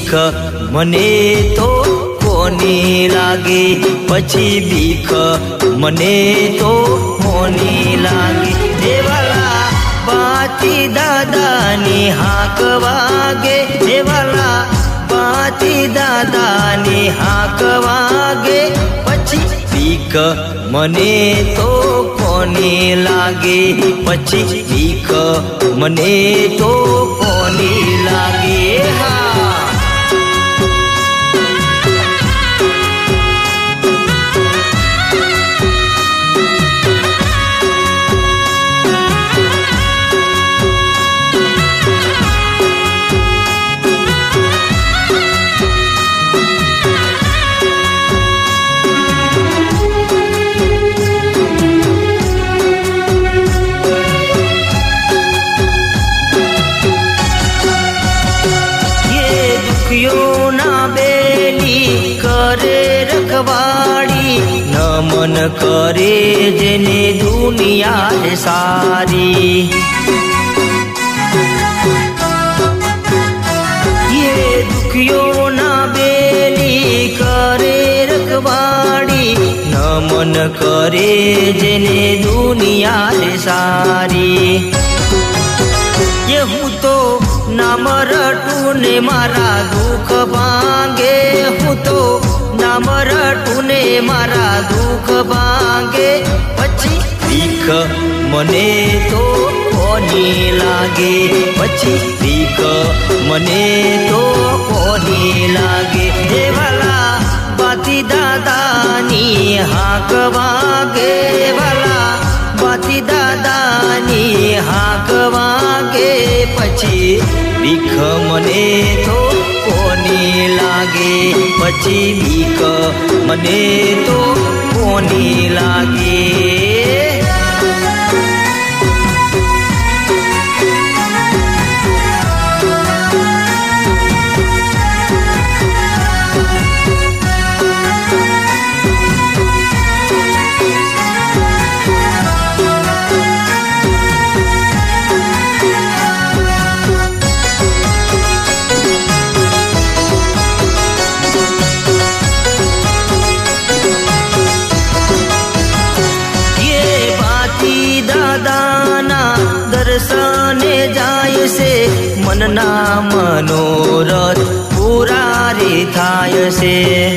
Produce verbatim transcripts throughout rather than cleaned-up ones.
ભીખ મને તો કોની લાગે, પછી ભીખ મને તો કોની લાગે. દેવાલા બાતી દાદાની હાક વાગે, દેવાલા બાતી દાદાની હાક વાગે, પછી ભીખ મને તો કોની લાગે, પછી ભીખ મને તો કોની લાગે. હા નમન કરે જેને દુનિયા સારી, ये दुखियों ना बेली करे रखवाड़ी, नमन करे जेने दुनिया सारी. ये हूँ तो नाम रटू ने मारा दुख भांगे, हूँ तो नाम रटू ने मारा दुख भांगे, પછી ભીખ મને તો કોની લાગે, પછી ભીખ મને તો કોની લાગે. દેવાલા બાતી દાદાની હાક વાગે, વાલા બાતી દાદાની હાક વાગે, પછી ભીખ મને તો કોની લાગે, પછી ભીખ મને તો કોની લાગે. दर्शने जाय से मनना मनोरथ पूरा रे थाय से,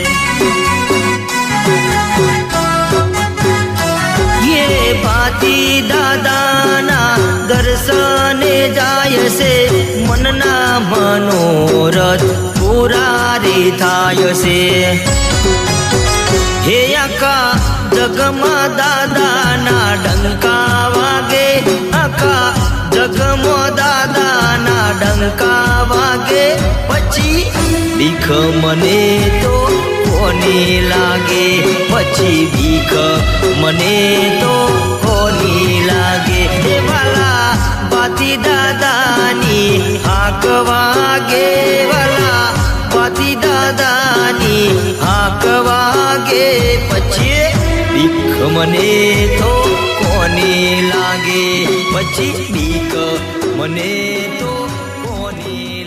ये बाती दादाना दर्शने जाय से मनना मनोरथ पूरा रे थाय से. हे आका जगमा दादाना डंका वागे, आका जगमो दादाना डंका वागे, પછી ભીખ મને તો કોની લાગે, પછી ભીખ મને તો કોની લાગે. દેવાલા બાતી દાદાની હાક વાગે, વાલા બાતી દાદાની હાક વાગે, પછી ભીખ મને તો કોની લાગે, પછી ભીખ મને તો કોની